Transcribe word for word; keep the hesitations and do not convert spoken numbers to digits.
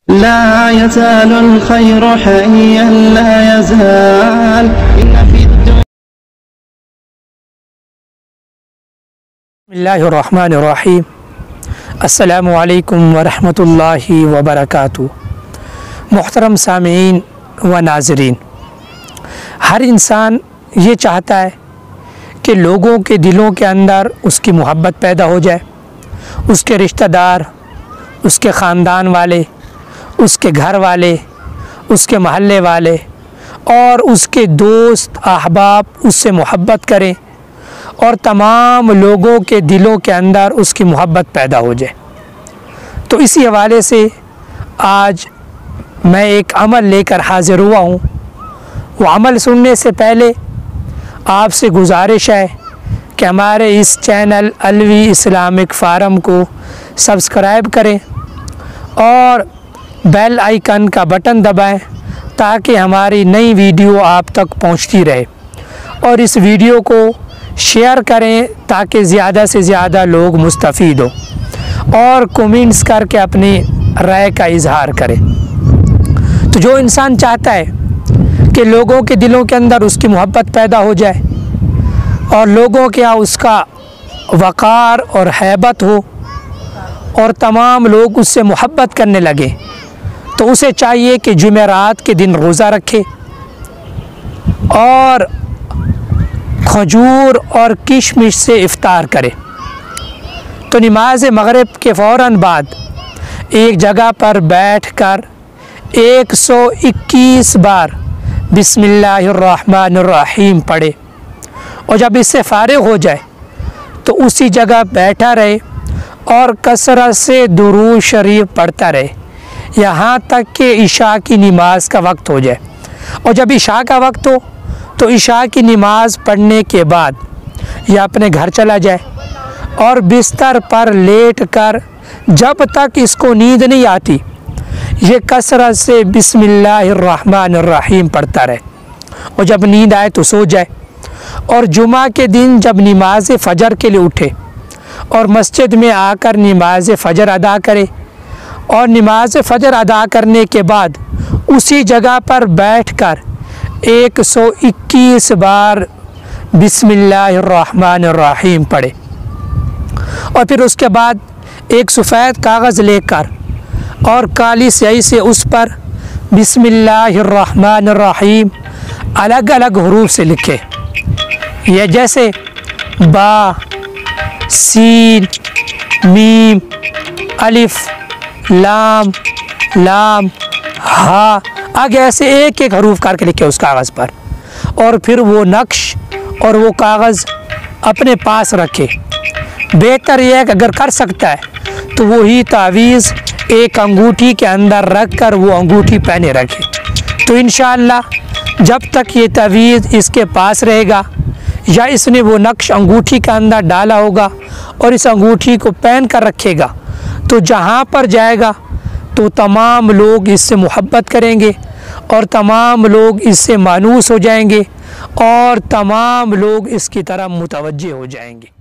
ला यज़ालुल खैरु हय्यन ला यज़ाल इन्ना फिद्दुनिया। बिस्मिल्लाहिर्रहमानिर्रहीम। अस्सलामु अलैकुम वरहमतुल्लाहि वबरकातुहू। मुहतरम सामीईन व नाज़रीन, हर इंसान ये चाहता है कि लोगों के दिलों के अंदर उसकी मोहब्बत पैदा हो जाए, उसके रिश्तेदार, उसके ख़ानदान वाले, उसके घर वाले, उसके महल्ले वाले और उसके दोस्त अहबाब उससे मोहब्बत करें और तमाम लोगों के दिलों के अंदर उसकी मोहब्बत पैदा हो जाए। तो इसी हवाले से आज मैं एक अमल लेकर हाज़िर हुआ हूँ। वो अमल सुनने से पहले आपसे गुजारिश है कि हमारे इस चैनल अलवी इस्लामिक फ़ारम को सब्सक्राइब करें और बेल आइकन का बटन दबाएं ताकि हमारी नई वीडियो आप तक पहुंचती रहे, और इस वीडियो को शेयर करें ताकि ज़्यादा से ज़्यादा लोग मुस्तफ़ीद हों, और कमेंट्स करके अपनी राय का इजहार करें। तो जो इंसान चाहता है कि लोगों के दिलों के अंदर उसकी मोहब्बत पैदा हो जाए और लोगों के यहाँ उसका वक़ार और हैबत हो और तमाम लोग उससे मोहब्बत करने लगे, तो उसे चाहिए कि जुमेरात के दिन रोज़ा रखे और खजूर और किशमिश से इफ्तार करे। तो नमाज मगरिब के फ़ौरन बाद एक जगह पर बैठकर एक सौ इक्कीस बार बिस्मिल्लाहिर्रहमानिर्रहीम पढ़े, और जब इससे फ़ारिग हो जाए तो उसी जगह बैठा रहे और कसरत से दुरूद शरीफ पढ़ता रहे यहाँ तक कि इशा की नमाज का वक्त हो जाए। और जब इशा का वक्त हो तो इशा की नमाज पढ़ने के बाद यह अपने घर चला जाए और बिस्तर पर लेट कर जब तक इसको नींद नहीं आती ये कसरत से बिस्मिल्लाहिर्रहमानिर्रहीम पढ़ता रहे, और जब नींद आए तो सो जाए। और जुमा के दिन जब नमाज फ़जर के लिए उठे और मस्जिद में आकर नमाज फ़जर अदा करे, और नमाज फ़जर अदा करने के बाद उसी जगह पर बैठकर एक सौ इक्कीस बार बिस्मिल्लाहिर्रहमानिर्रहीम पढ़े, और फिर उसके बाद एक सफ़ेद कागज़ लेकर और काली स्याही से उस पर बिस्मिल्लाहिर्रहमानिर्रहीम अलग अलग हरूफ से लिखे। यह जैसे बा, सीन, मीम, अलिफ, लाम, लाम, हा, आगे ऐसे एक एक हरूफ करके लिखे उस कागज़ पर, और फिर वो नक्श और वो कागज़ अपने पास रखे। बेहतर यह है कि अगर कर सकता है तो वही तावीज़ एक अंगूठी के अंदर रख कर वो अंगूठी पहने रखे। तो इंशाअल्लाह जब तक ये तावीज़ इसके पास रहेगा या इसने वो नक्श अंगूठी के अंदर डाला होगा और इस अंगूठी को पहन कर रखेगा, तो जहाँ पर जाएगा तो तमाम लोग इससे मोहब्बत करेंगे और तमाम लोग इससे मानूस हो जाएंगे और तमाम लोग इसकी तरफ मुतवज्जे हो जाएंगे।